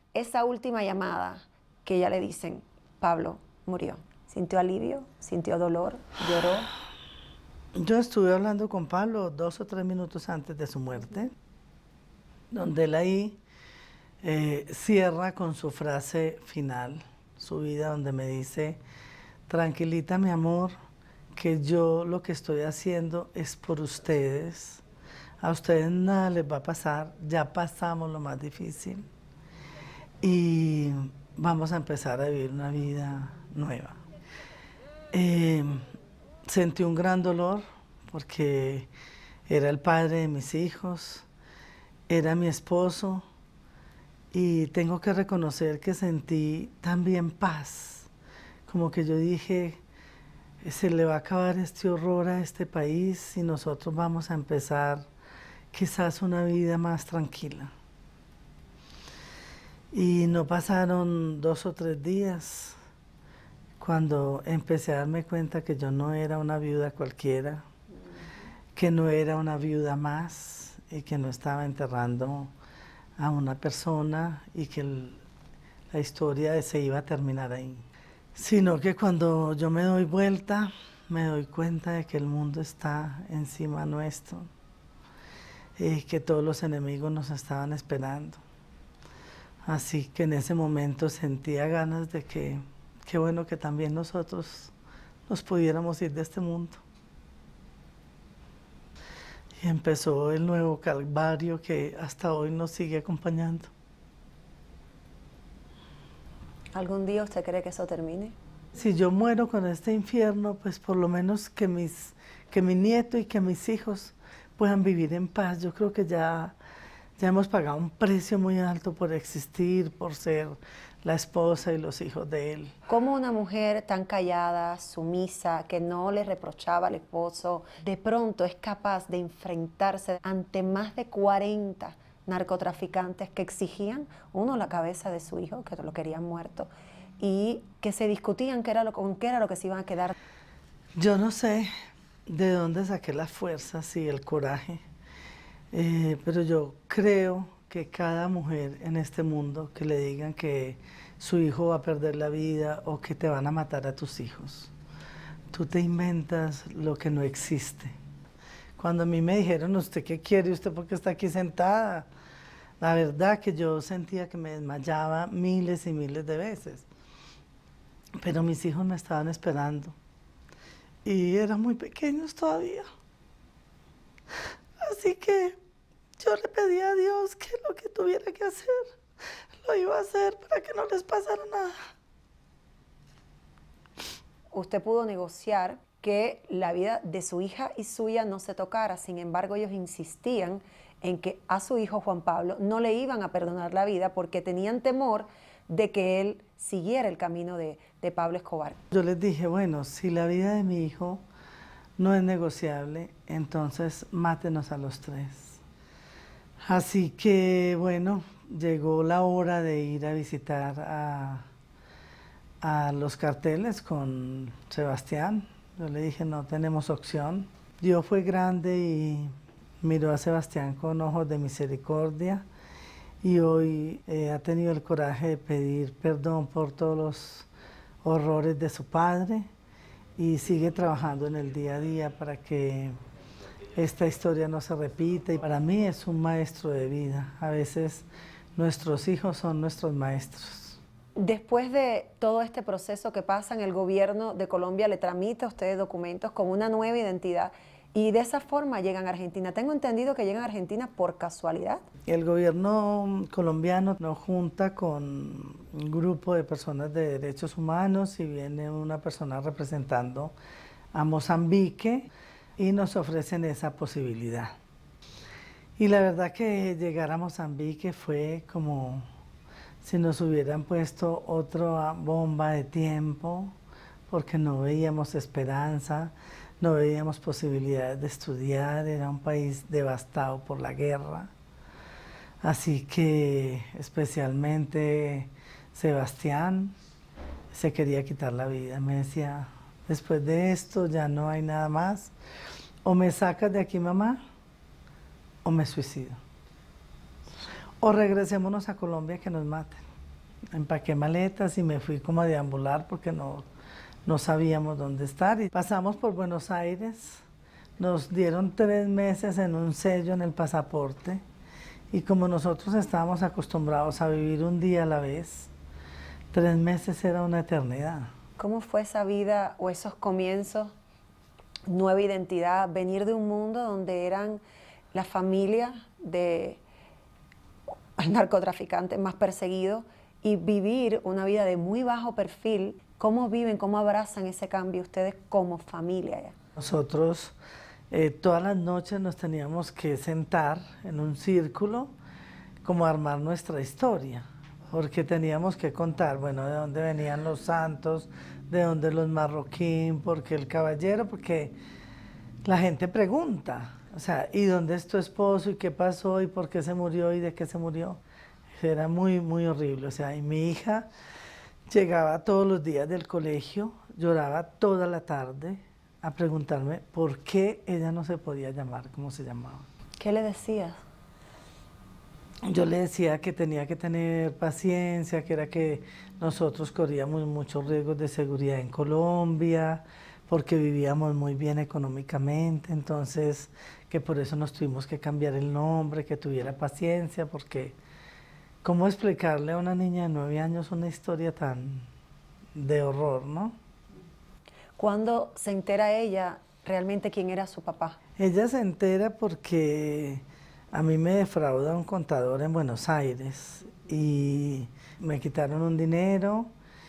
esa última llamada que ya le dicen, Pablo murió, ¿sintió alivio? ¿Sintió dolor? ¿Lloró? Yo estuve hablando con Pablo 2 o 3 minutos antes de su muerte, donde él ahí cierra con su frase final, su vida, donde me dice, tranquilita mi amor, que yo lo que estoy haciendo es por ustedes. A ustedes nada les va a pasar, ya pasamos lo más difícil y vamos a empezar a vivir una vida nueva. Eh, Sentí un gran dolor porque era el padre de mis hijos, era mi esposo y tengo que reconocer que sentí también paz, como que yo dije, se le va a acabar este horror a este país y nosotros vamos a empezar quizás una vida más tranquila. Y no pasaron 2 o 3 días cuando empecé a darme cuenta que yo no era una viuda cualquiera, que no era una viuda más y que no estaba enterrando a una persona y que la historia se iba a terminar ahí. Sino que cuando yo me doy vuelta, me doy cuenta de que el mundo está encima nuestro y que todos los enemigos nos estaban esperando. Así que en ese momento sentía ganas de que, qué bueno que también nosotros nos pudiéramos ir de este mundo. Y empezó el nuevo calvario que hasta hoy nos sigue acompañando. ¿Algún día usted cree que eso termine? Si yo muero con este infierno, pues por lo menos que mi nieto y que mis hijos puedan vivir en paz. Yo creo que ya hemos pagado un precio muy alto por existir, por ser la esposa y los hijos de él. ¿Cómo una mujer tan callada, sumisa, que no le reprochaba al esposo, de pronto es capaz de enfrentarse ante más de 40 narcotraficantes que exigían, uno, la cabeza de su hijo, que lo querían muerto, y que se discutían con qué era lo que se iban a quedar? Yo no sé de dónde saqué las fuerzas y el coraje, pero yo creo que cada mujer en este mundo que le digan que su hijo va a perder la vida o que te van a matar a tus hijos, tú te inventas lo que no existe. Cuando a mí me dijeron, ¿usted qué quiere? ¿Usted por qué está aquí sentada? La verdad que yo sentía que me desmayaba miles y miles de veces, pero mis hijos me estaban esperando y eran muy pequeños todavía. Así que yo le pedí a Dios que lo que tuviera que hacer, lo iba a hacer para que no les pasara nada. Usted pudo negociar que la vida de su hija y suya no se tocara, sin embargo ellos insistían en que a su hijo Juan Pablo no le iban a perdonar la vida porque tenían temor de que él siguiera el camino de Pablo Escobar. Yo les dije, bueno, si la vida de mi hijo no es negociable, entonces mátenos a los 3. Así que, bueno, llegó la hora de ir a visitar a los carteles con Sebastián. Yo le dije, no tenemos opción. Dios fue grande y miró a Sebastián con ojos de misericordia y hoy ha tenido el coraje de pedir perdón por todos los horrores de su padre y sigue trabajando en el día a día para que esta historia no se repita. Y para mí es un maestro de vida. A veces nuestros hijos son nuestros maestros. Después de todo este proceso que pasa en el gobierno de Colombia, le tramita a ustedes documentos con una nueva identidad y de esa forma llegan a Argentina. Tengo entendido que llegan a Argentina por casualidad. El gobierno colombiano nos junta con un grupo de personas de derechos humanos y viene una persona representando a Mozambique y nos ofrecen esa posibilidad. Y la verdad que llegar a Mozambique fue como si nos hubieran puesto otra bomba de tiempo, porque no veíamos esperanza, no veíamos posibilidades de estudiar, era un país devastado por la guerra. Así que especialmente Sebastián se quería quitar la vida, me decía, después de esto ya no hay nada más, o me sacas de aquí mamá, o me suicido. O regresémonos a Colombia que nos maten. empaqué maletas y me fui como a deambular porque no sabíamos dónde estar. Y pasamos por Buenos Aires, nos dieron 3 meses en un sello en el pasaporte y como nosotros estábamos acostumbrados a vivir un día a la vez, 3 meses era una eternidad. ¿Cómo fue esa vida o esos comienzos, nueva identidad, venir de un mundo donde eran la familia de al narcotraficante más perseguido y vivir una vida de muy bajo perfil? ¿Cómo viven, cómo abrazan ese cambio ustedes como familia ya? Nosotros todas las noches nos teníamos que sentar en un círculo como a armar nuestra historia, porque teníamos que contar, bueno, de dónde venían los santos, de dónde los marroquín, porque el caballero, porque la gente pregunta, o sea, ¿y dónde es tu esposo? ¿Y qué pasó? ¿Y por qué se murió? ¿Y de qué se murió? Era muy, muy horrible, o sea, y mi hija llegaba todos los días del colegio, lloraba toda la tarde a preguntarme por qué ella no se podía llamar como se llamaba. ¿Qué le decías? Yo le decía que tenía que tener paciencia, que era que nosotros corríamos muchos riesgos de seguridad en Colombia, porque vivíamos muy bien económicamente, entonces que por eso nos tuvimos que cambiar el nombre, que tuviera paciencia, porque ¿cómo explicarle a una niña de 9 años una historia tan de horror, no? ¿Cuándo se entera ella realmente quién era su papá? Ella se entera porque a mí me defrauda un contador en Buenos Aires y me quitaron un dinero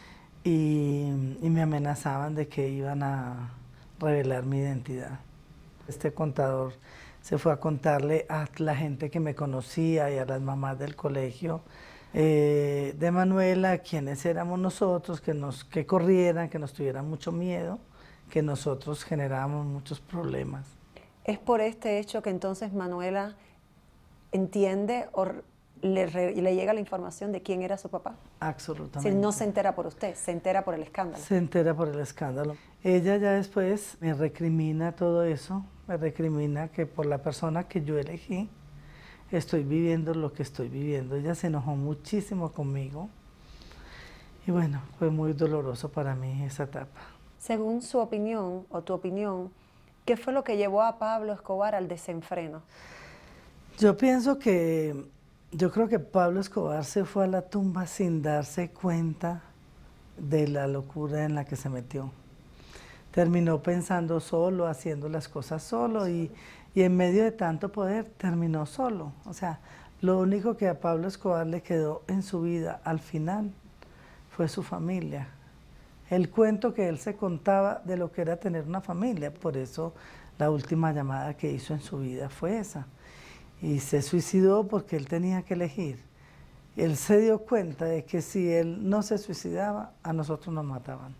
y me amenazaban de que iban a revelar mi identidad. Este contador se fue a contarle a la gente que me conocía y a las mamás del colegio de Manuela quiénes éramos nosotros, que corrieran, que nos tuvieran mucho miedo, que nosotros generábamos muchos problemas. ¿Es por este hecho que entonces Manuela entiende o le llega la información de quién era su papá? Absolutamente. Si no se entera por usted, se entera por el escándalo. Se entera por el escándalo. Ella ya después me recrimina todo eso, me recrimina que por la persona que yo elegí estoy viviendo lo que estoy viviendo. Ella se enojó muchísimo conmigo y bueno, fue muy doloroso para mí esa etapa. Según su opinión o tu opinión, ¿qué fue lo que llevó a Pablo Escobar al desenfreno? Yo creo que Pablo Escobar se fue a la tumba sin darse cuenta de la locura en la que se metió. Terminó pensando solo, haciendo las cosas solo y en medio de tanto poder terminó solo. O sea, lo único que a Pablo Escobar le quedó en su vida al final fue su familia. El cuento que él se contaba de lo que era tener una familia, por eso la última llamada que hizo en su vida fue esa. Y se suicidó porque él tenía que elegir. Él se dio cuenta de que si él no se suicidaba, a nosotros nos mataban.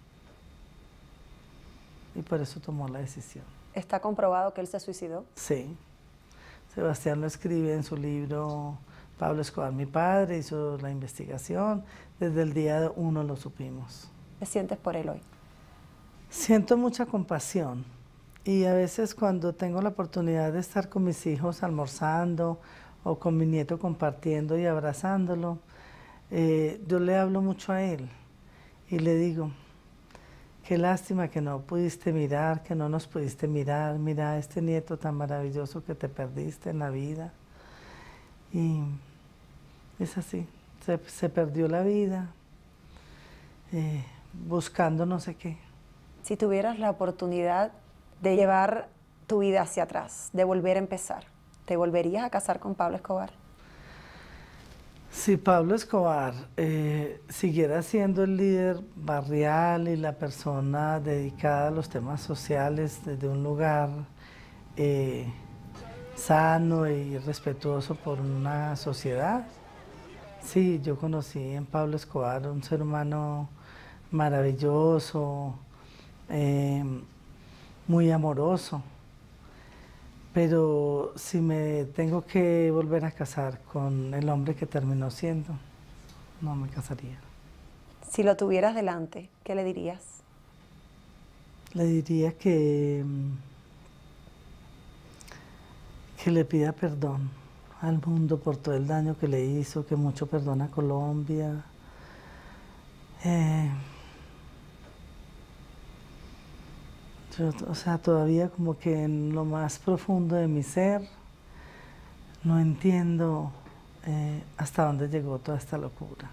Y por eso tomó la decisión. ¿Está comprobado que él se suicidó? Sí. Sebastián lo escribe en su libro Pablo Escobar, mi padre, hizo la investigación. Desde el día 1 lo supimos. ¿Qué sientes por él hoy? Siento mucha compasión. Y a veces cuando tengo la oportunidad de estar con mis hijos almorzando o con mi nieto compartiendo y abrazándolo, yo le hablo mucho a él y le digo, qué lástima que no pudiste mirar, que no nos pudiste mirar, mira este nieto tan maravilloso que te perdiste en la vida. Y es así, se perdió la vida buscando no sé qué. Si tuvieras la oportunidad de llevar tu vida hacia atrás, de volver a empezar, ¿te volverías a casar con Pablo Escobar? Si Pablo Escobar siguiera siendo el líder barrial y la persona dedicada a los temas sociales desde un lugar sano y respetuoso por una sociedad, sí, yo conocí en Pablo Escobar un ser humano maravilloso, muy amoroso, pero si me tengo que volver a casar con el hombre que terminó siendo, no me casaría. Si lo tuvieras delante, ¿qué le dirías? Le diría que le pida perdón al mundo por todo el daño que le hizo, que mucho perdona a Colombia, Yo, o sea, todavía como que en lo más profundo de mi ser no entiendo hasta dónde llegó toda esta locura.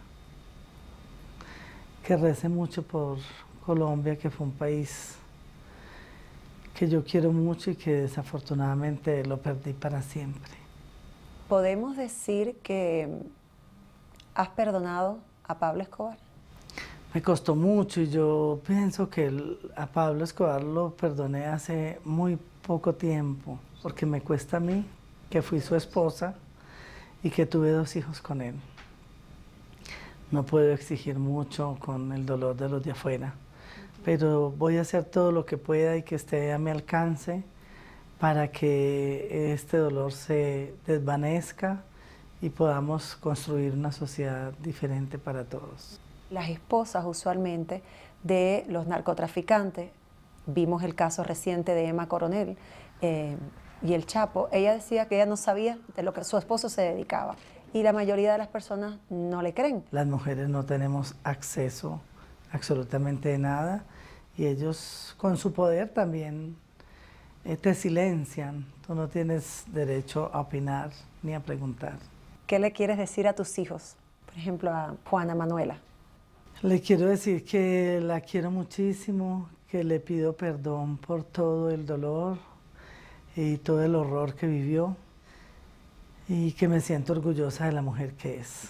Que recé mucho por Colombia, que fue un país que yo quiero mucho y que desafortunadamente lo perdí para siempre. ¿Podemos decir que has perdonado a Pablo Escobar? Me costó mucho y yo pienso que a Pablo Escobar lo perdoné hace muy poco tiempo, porque me cuesta a mí, que fui su esposa y que tuve 2 hijos con él. No puedo exigir mucho con el dolor de los de afuera, pero voy a hacer todo lo que pueda y que esté a mi alcance para que este dolor se desvanezca y podamos construir una sociedad diferente para todos. Las esposas usualmente de los narcotraficantes, vimos el caso reciente de Emma Coronel y el Chapo, ella decía que ella no sabía de lo que su esposo se dedicaba y la mayoría de las personas no le creen. Las mujeres no tenemos acceso absolutamente de nada y ellos con su poder también te silencian. Tú no tienes derecho a opinar ni a preguntar. ¿Qué le quieres decir a tus hijos? Por ejemplo, a Juana Manuela. Le quiero decir que la quiero muchísimo, que le pido perdón por todo el dolor y todo el horror que vivió y que me siento orgullosa de la mujer que es.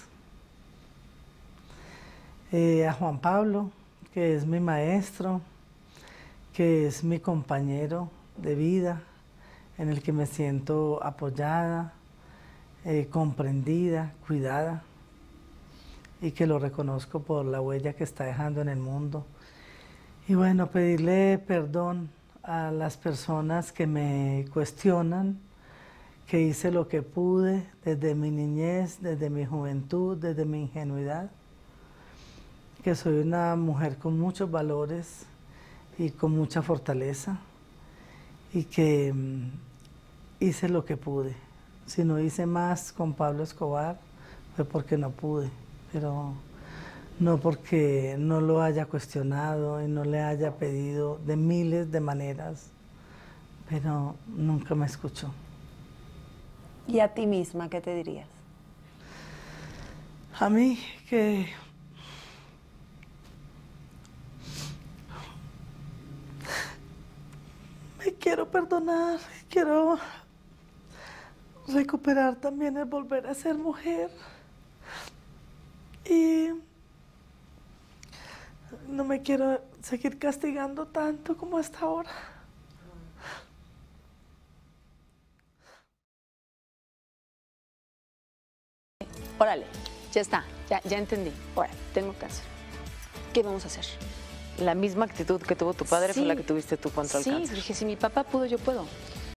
A Juan Pablo, que es mi maestro, que es mi compañero de vida, en el que me siento apoyada, comprendida, cuidada, y que lo reconozco por la huella que está dejando en el mundo. Y bueno, pedirle perdón a las personas que me cuestionan, que hice lo que pude desde mi niñez, desde mi juventud, desde mi ingenuidad, que soy una mujer con muchos valores y con mucha fortaleza, y que hice lo que pude. Si no hice más con Pablo Escobar, fue porque no pude, pero no porque no lo haya cuestionado y no le haya pedido de miles de maneras, pero nunca me escuchó. ¿Y a ti misma qué te dirías? A mí que me quiero perdonar, quiero recuperar también el volver a ser mujer y no me quiero seguir castigando tanto como hasta ahora. Órale, ya está, ya entendí. Órale, tengo cáncer. ¿Qué vamos a hacer? La misma actitud que tuvo tu padre fue la que tuviste tú contra el cáncer. Sí, dije, si mi papá pudo, yo puedo.